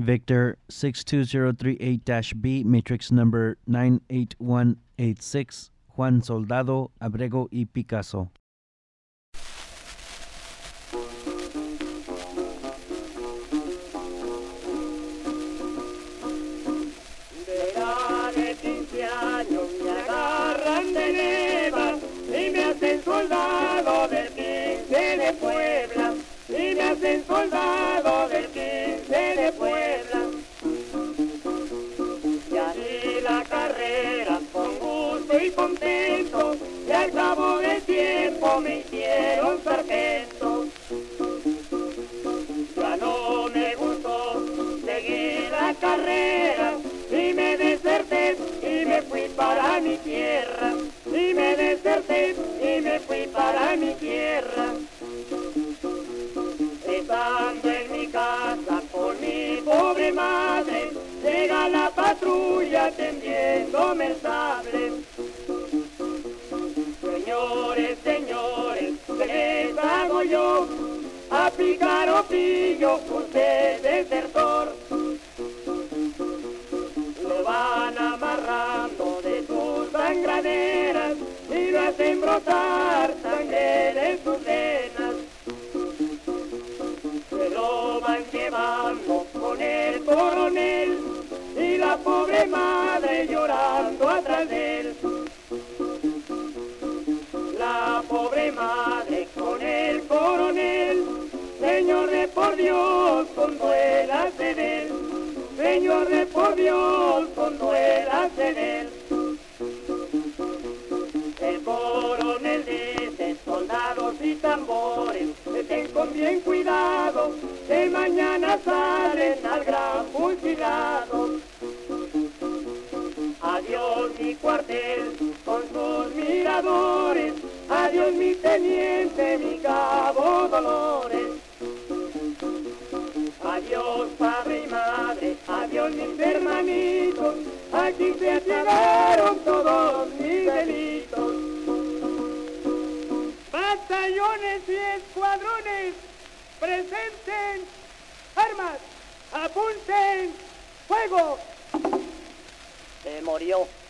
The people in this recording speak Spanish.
Victor 62038-B, matrix number 98186, Juan Soldado, Abrego y Picasso. Verá de 15 años me agarran de leva y me hacen soldado del 15 de Puebla, y me hacen soldado del 15 de Puebla. Ya di la carrera con gusto y contento, y al cabo del tiempo me hicieron sargento. Ya no me gustó seguir la carrera y me deserté y me fui para mi tierra, y me deserté y me fui para mi tierra. Estando en mi casa con mi pobre madre, llega la patrulla tendiéndome el sable. Señores, señores, ¿qué les hago yo? A picar o pillo, usted desertor. Lo van amarrando de sus sangraderas y lo hacen brotar sangre de sus venas. Se lo van llevando con el coronel y la pobre madre llorando atrás de él. La pobre madre con el coronel, señor de por Dios, conduélase de él. Señor de por Dios, conduélase de él. El coronel dice, soldados y tambores, estén con bien cuidado, que mañana salen al gran fusilado. Adiós mi cuartel con sus miradores, adiós mi teniente, mi cabo Dolores. Adiós padre y madre, adiós mis hermanitos, aquí se aclararon todos mis delitos. Batallones y escuadrones, presenten armas, apunten, fuego. Se murió.